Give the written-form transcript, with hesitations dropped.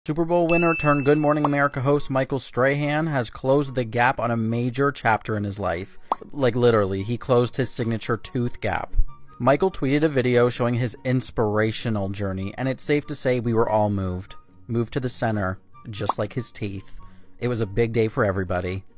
Super Bowl winner turned Good Morning America host Michael Strahan has closed the gap on a major chapter in his life. Like literally, he closed his signature tooth gap. Michael tweeted a video showing his inspirational journey, and it's safe to say we were all moved. Moved to the center, just like his teeth. It was a big day for everybody.